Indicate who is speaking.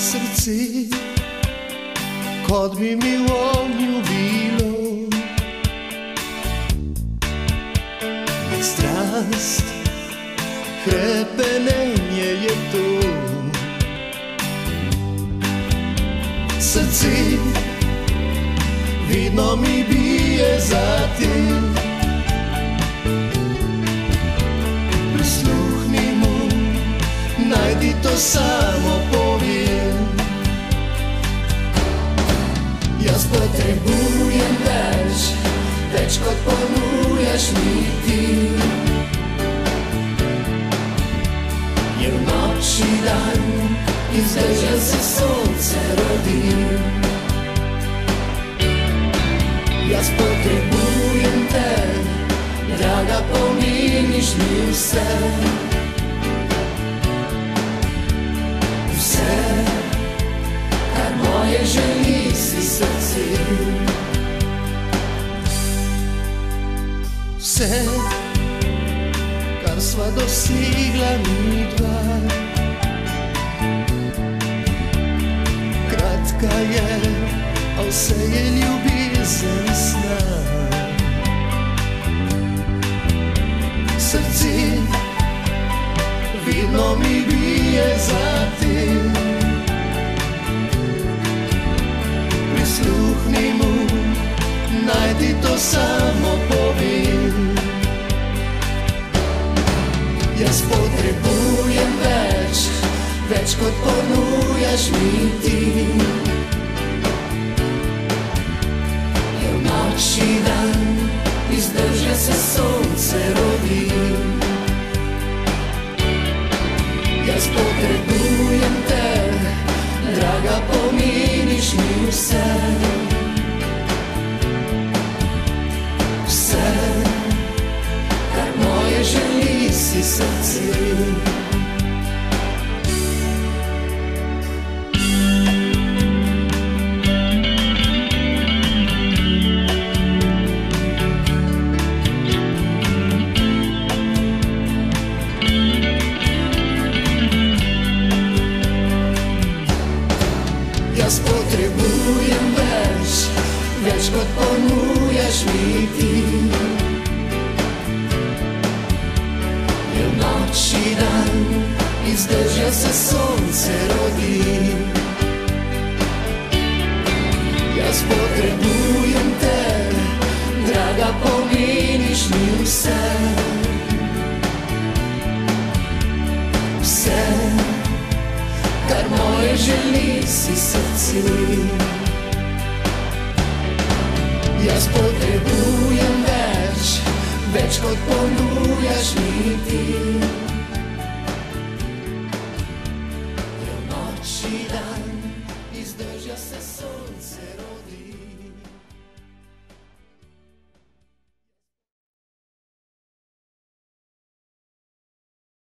Speaker 1: srci, kot bi mi v ognju bilo. Strast, hrepenenje je to. Srce vidno mi bije za tem. Prisluhni mu, najdi to samo povem. Jaz potrebujem več kot ponujaš mi ti. Je v noči dan, izdržal se sonce rodi. Jaz potrebujem te, draga, pomeniš mi vse. Vse, kar moje želi si srce. Vse, kar sva dosegla mi dva. Kratka je, a vse je ljubezen sna. Srce vedno mi bije za tem. Prisluhni mu, najdi to samo povem. Jaz potrebujem več kot ponujaš mi ti. Je v noči dan, izdrža se sonce rodi. Jaz potrebujem te, draga, pomeniš mi vse. Vse, kar moje želi si srce. Jaz potrebujem več kot ponujaš mi ti. Je v noči dan, izdrža se sonce rodi. Jaz potrebujem te, draga, pomeniš mi vse. Vse, kar moje želi si srce. Jaz potrebujem več kot ponujaš mi ti.